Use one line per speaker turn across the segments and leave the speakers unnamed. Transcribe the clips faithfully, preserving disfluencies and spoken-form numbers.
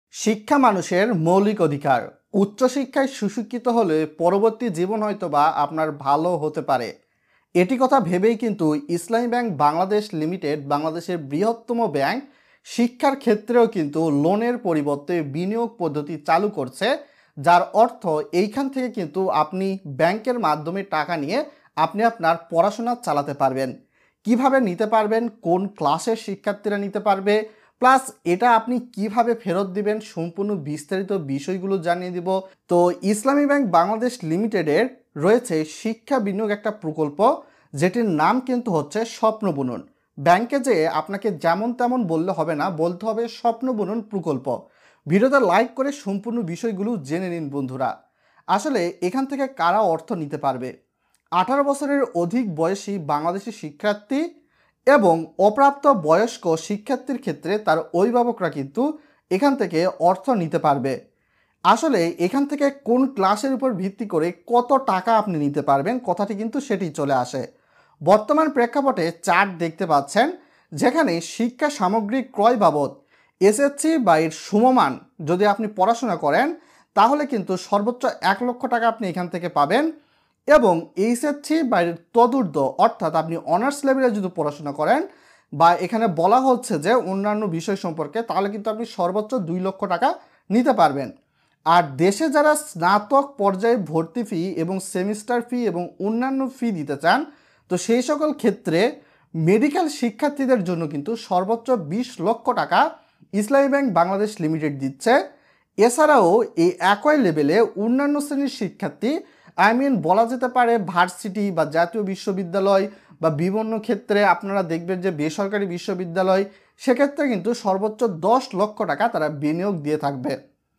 শিক্ষা মানুষের মৌলিক অধিকার। উচ্চশিক্ষায় সুশিক্ষিত হলে পরবর্তী জীবন হয়তো বা আপনার ভালো হতে পারে। এটি কথা ভেবেই কিন্তু ইসলামী ব্যাংক বাংলাদেশ লিমিটেড, বাংলাদেশের বৃহত্তম ব্যাংক, শিক্ষার ক্ষেত্রেও কিন্তু লোনের পরিবর্তে বিনিয়োগ পদ্ধতি চালু করছে, যার অর্থ এইখান থেকে কিন্তু আপনি ব্যাংকের মাধ্যমে টাকা নিয়ে আপনি আপনার পড়াশোনা চালাতে পারবেন। কিভাবে নিতে পারবেন, কোন ক্লাসের শিক্ষার্থীরা নিতে পারবে, প্লাস এটা আপনি কিভাবে ফেরত দিবেন, সম্পূর্ণ বিস্তারিত বিষয়গুলো জানিয়ে দিব। তো ইসলামী ব্যাংক বাংলাদেশ লিমিটেডের রয়েছে শিক্ষা বিনিয়োগ একটা প্রকল্প, যেটির নাম কিন্তু হচ্ছে স্বপ্ন বুনন। ব্যাংকে যে আপনাকে যেমন তেমন বললে হবে না, বলতে হবে স্বপ্ন বুনন প্রকল্প। ভিডিওতে লাইক করে সম্পূর্ণ বিষয়গুলো জেনে নিন বন্ধুরা। আসলে এখান থেকে কারা অর্থ নিতে পারবে? আঠারো বছরের অধিক বয়সী বাংলাদেশি শিক্ষার্থী এবং অপ্রাপ্ত বয়স্ক শিক্ষার্থীর ক্ষেত্রে তার অভিভাবকরা কিন্তু এখান থেকে অর্থ নিতে পারবে। আসলে এখান থেকে কোন ক্লাসের উপর ভিত্তি করে কত টাকা আপনি নিতে পারবেন, কথাটি কিন্তু সেটি চলে আসে। বর্তমান প্রেক্ষাপটে চার্ট দেখতে পাচ্ছেন, যেখানে শিক্ষা সামগ্রী ক্রয় বাবদ এসএসসি বা এর সমমান যদি আপনি পড়াশোনা করেন, তাহলে কিন্তু সর্বোচ্চ এক লক্ষ টাকা আপনি এখান থেকে পাবেন। এবং এইচএসসি বা এর তদূর্ধ্ব, অর্থাৎ আপনি অনার্স লেভেলে যদি পড়াশোনা করেন বা এখানে বলা হচ্ছে যে অন্যান্য বিষয় সম্পর্কে, তাহলে কিন্তু আপনি সর্বোচ্চ দুই লক্ষ টাকা নিতে পারবেন। আর দেশে যারা স্নাতক পর্যায়ে ভর্তি ফি এবং সেমিস্টার ফি এবং অন্যান্য ফি দিতে চান, তো সেই সকল ক্ষেত্রে মেডিকেল শিক্ষার্থীদের জন্য কিন্তু সর্বোচ্চ বিশ লক্ষ টাকা ইসলামী ব্যাংক বাংলাদেশ লিমিটেড দিচ্ছে। এছাড়াও এই একই লেভেলে অন্যান্য শ্রেণীর শিক্ষার্থী, আই মিন বলা যেতে পারে ভার্সিটি বা জাতীয় বিশ্ববিদ্যালয় বা বিভিন্ন ক্ষেত্রে আপনারা দেখবেন যে বেসরকারি বিশ্ববিদ্যালয়, সেক্ষেত্রে কিন্তু সর্বোচ্চ দশ লক্ষ টাকা তারা বিনিয়োগ দিয়ে থাকবে।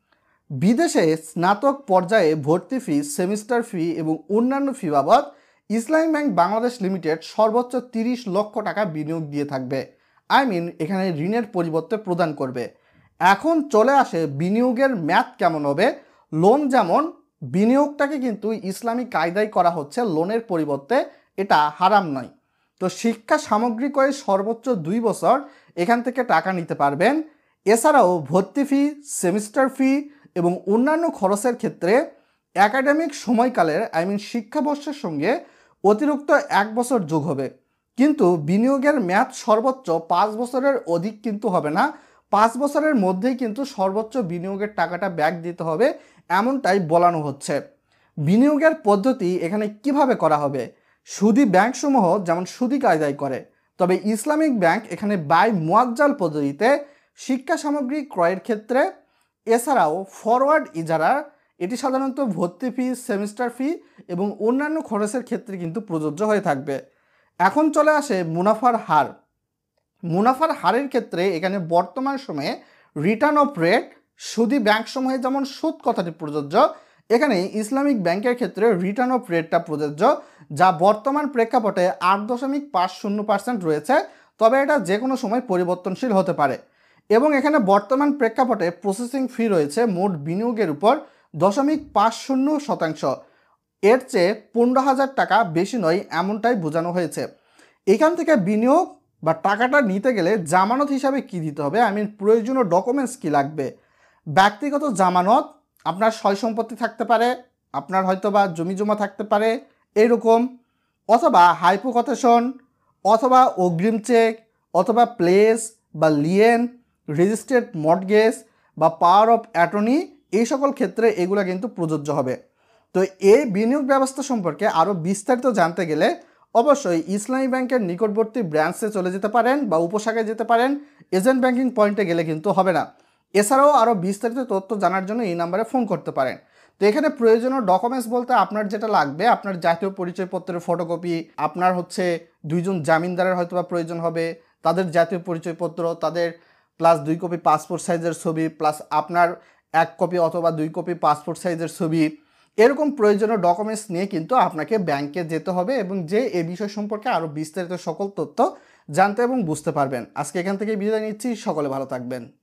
বিদেশে স্নাতক পর্যায়ে ভর্তি ফি, সেমিস্টার ফি এবং অন্যান্য ফি বাবদ ইসলামী ব্যাংক বাংলাদেশ লিমিটেড সর্বোচ্চ তিরিশ লক্ষ টাকা বিনিয়োগ দিয়ে থাকবে। আই মিন এখানে ঋণের পরিবর্তে প্রদান করবে। এখন চলে আসে বিনিয়োগের ম্যাথ কেমন হবে। লোন যেমন, বিনিয়োগটাকে কিন্তু ইসলামী কায়দায় করা হচ্ছে লোনের পরিবর্তে, এটা হারাম নয়। তো শিক্ষা সামগ্রী ক্রয়ে সর্বোচ্চ দুই বছর এখান থেকে টাকা নিতে পারবেন। এছাড়াও ভর্তি ফি, সেমিস্টার ফি এবং অন্যান্য খরচের ক্ষেত্রে একাডেমিক সময়কালের, আই মিন শিক্ষাবর্ষের সঙ্গে অতিরিক্ত এক বছর যোগ হবে। কিন্তু বিনিয়োগের মেয়াদ সর্বোচ্চ পাঁচ বছরের অধিক কিন্তু হবে না। পাঁচ বছরের মধ্যেই কিন্তু সর্বোচ্চ বিনিয়োগের টাকাটা ব্যাক দিতে হবে, এমনটাই বলানো হচ্ছে। বিনিয়োগের পদ্ধতি এখানে কিভাবে করা হবে? সুদী ব্যাংকসমূহ যেমন সুদী কায়দায় করে, তবে ইসলামিক ব্যাংক এখানে বাই মুয়াজ্জাল পদ্ধতিতে শিক্ষা সামগ্রী ক্রয়ের ক্ষেত্রে, এছাড়াও ফরওয়ার্ড ইজারা, এটি সাধারণত ভর্তি ফি, সেমিস্টার ফি এবং অন্যান্য খরচের ক্ষেত্রে কিন্তু প্রযোজ্য হয়ে থাকবে। এখন চলে আসে মুনাফার হার। মুনাফার হারের ক্ষেত্রে এখানে বর্তমান সময়ে রিটার্ন অফ রেট, সুদী ব্যাংকসমূহে যেমন সুদ কথাটি প্রযোজ্য, এখানে ইসলামিক ব্যাংকের ক্ষেত্রে রিটার্ন অফ রেটটা প্রযোজ্য, যা বর্তমান প্রেক্ষাপটে আট দশমিক পাঁচ শূন্য পার্সেন্ট রয়েছে, তবে এটা যে কোনো সময় পরিবর্তনশীল হতে পারে। এবং এখানে বর্তমান প্রেক্ষাপটে প্রসেসিং ফি রয়েছে মোট বিনিয়োগের উপর দশমিক পাঁচ শূন্য শতাংশ। এর চেয়ে পনেরো হাজার টাকা বেশি নয়, এমনটাই বোঝানো হয়েছে। এখান থেকে বিনিয়োগ বা টাকাটা নিতে গেলে জামানত হিসাবে কি দিতে হবে, আই মিন প্রয়োজনীয় ডকুমেন্টস কি লাগবে? ব্যক্তিগত জামানত, আপনার সয় সম্পত্তি থাকতে পারে, আপনার হয়তো বা জমি জমা থাকতে পারে এইরকম, অথবা হাইপোথেকেশন, অথবা অগ্রিম চেক, অথবা প্লেস বা লিয়েন, রেজিস্ট্রেড মর্টগেজ বা পাওয়ার অফ অ্যাটর্নি, এই সকল ক্ষেত্রে এগুলো কিন্তু প্রযোজ্য হবে। তো এই বিনিয়োগ ব্যবস্থা সম্পর্কে আরও বিস্তারিত জানতে গেলে অবশ্যই ইসলামী ব্যাংকের নিকটবর্তী ব্রাঞ্চে চলে যেতে পারেন বা উপশাখায় যেতে পারেন। এজেন্ট ব্যাংকিং পয়েন্টে গেলে কিন্তু হবে না। এছাড়াও আরও বিস্তারিত তথ্য জানার জন্য এই নাম্বারে ফোন করতে পারেন। তো এখানে প্রয়োজনীয় ডকুমেন্টস বলতে আপনার যেটা লাগবে, আপনার জাতীয় পরিচয়পত্রের ফটোকপি, আপনার হচ্ছে দুইজন জামিনদারের হয়তো বা প্রয়োজন হবে, তাদের জাতীয় পরিচয়পত্র, তাদের প্লাস দুই কপি পাসপোর্ট সাইজের ছবি, প্লাস আপনার এক কপি অথবা দুই কপি পাসপোর্ট সাইজের ছবি, এরকম প্রয়োজনীয় ডকুমেন্টস নিয়ে কিন্তু আপনাকে ব্যাংকে যেতে হবে এবং যে এই বিষয় সম্পর্কে আরও বিস্তারিত সকল তথ্য জানতে এবং বুঝতে পারবেন। আজকে এখান থেকে বিদায় নিচ্ছি, সকলে ভালো থাকবেন।